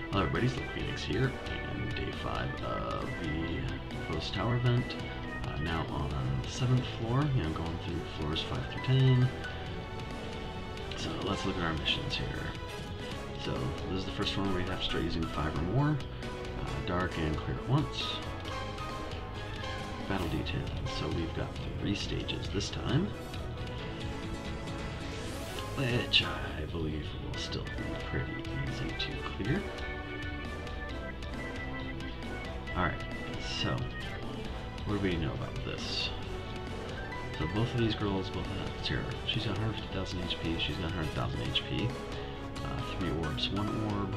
Hello everybody, Little Phoenix here, and day 5 of the Phos Tower event. Now on the 7th floor, going through floors 5 through 10. So let's look at our missions here. So this is the first one where you have to start using 5 or more. Dark and clear at once. Battle details. So we've got 3 stages this time, which I believe will still be pretty easy to clear. Alright, so what do we know about this? So both of these girls both have zero. She's got 150,000 HP, she's got 100,000 HP. 3 orbs, 1 orb.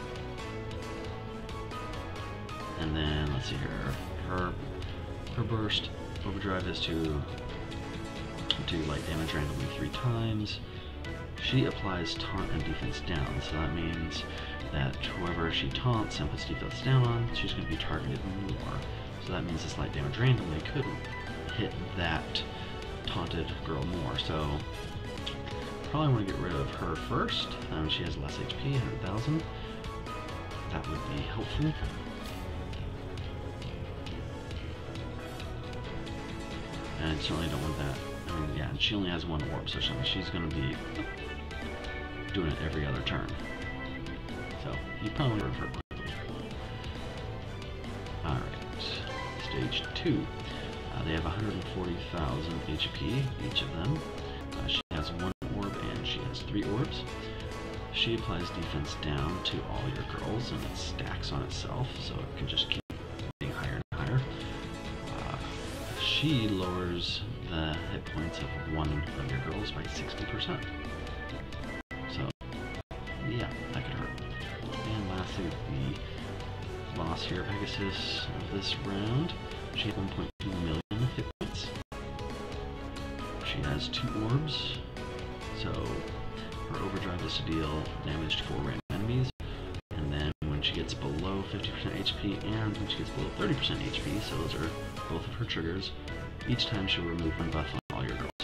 And then, let's see here, her burst overdrive is to do light damage randomly 3 times. She applies taunt and defense down, so that means that whoever she taunts and puts defense down on, she's going to be targeted more. So that means this light damage randomly could hit that taunted girl more. So probably want to get rid of her first. She has less HP, 100,000. That would be helpful. And certainly don't want that. I mean, yeah, she only has 1 orb, so she's going to be doing it every other turn. So you probably want to revert quickly. Alright, stage 2. They have 140,000 HP, each of them. She has 1 orb and she has 3 orbs. She applies defense down to all your girls and it stacks on itself, so it can just keep getting higher and higher. She lowers the hit points of 1 of your girls by 60%. So, yeah, that could hurt. And lastly, the boss here, Pegasus, of this round. She has 1.2 million hit points. She has 2 orbs, so her overdrive is to deal damage to 4 random enemies. And then when she gets below 50% HP and when she gets below 30% HP, so those are both of her triggers, each time she'll remove 1 buff on all your girls.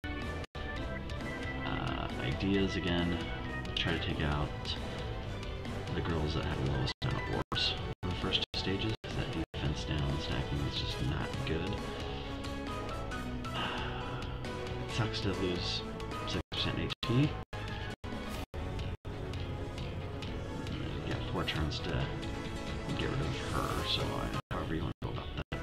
Ideas, again, try to take out the girls that have the lowest amount of orbs in the first 2 stages, because that defense down stacking is just not good. It sucks to lose 6% HP. You got 4 turns to get rid of her, so however you want to go about that.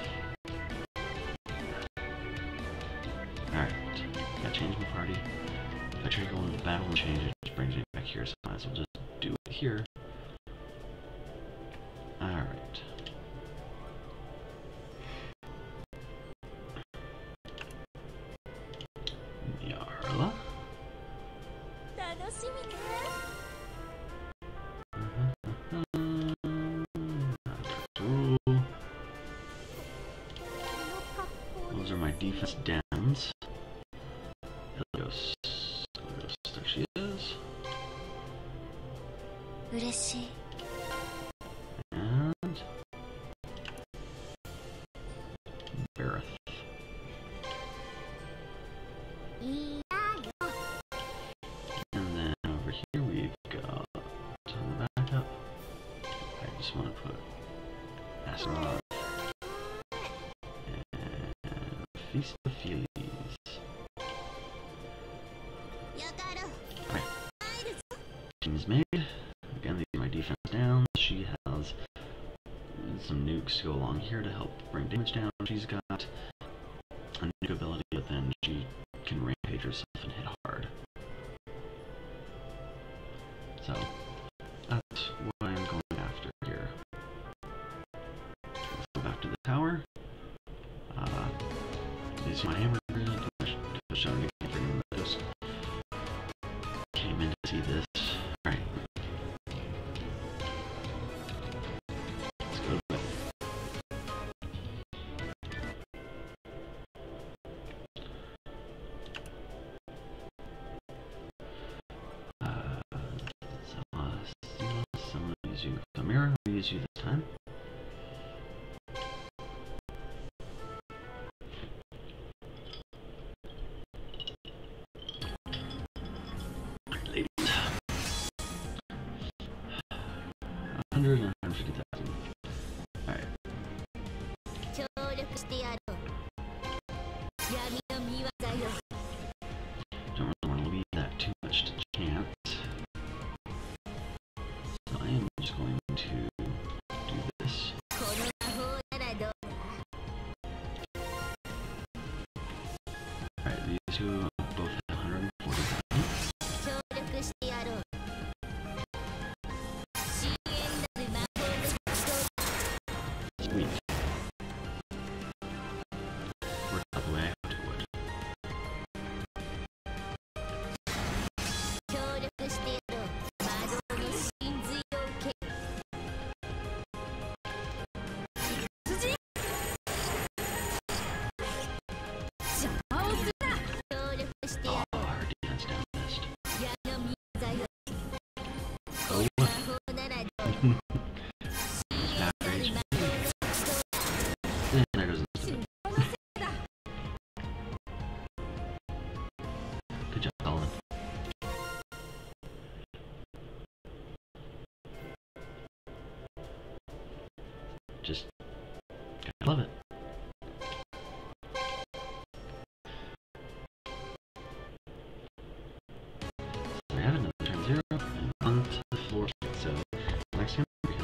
Alright, gotta change my party. If I try to go into the battle and change it, just brings me back here, so I might as well just do it here. Alright. Yarla. Those are my defense downs. Helios. There she is. And Bareth. And then over here we've got on the backup. I just want to put Astaroth and Feast of Feelies. Alright. Team's made. Again, these are my defense down. She has some nukes to go along here to help bring damage down. She's got a nuke ability, but then she can rampage herself and hit hard. So that's what I'm going after here. Let's go back to the tower. These are my hammer grid. Showing you just came in to see this. Alright. Let's go to bed. Someone use you. Samira, we'll use you this time. 100 and 150,000. Alright. Don't really want to leave that too much to chance. So I am just going to do this. Alright, these two both have 140,000. Sweet. Worked out the way I hoped it would. Oh, our defense down missed. Oh. And there goes the stupid. Good job, Colin. Just I love it. So we have another turn 0 and on to the floor. So next time we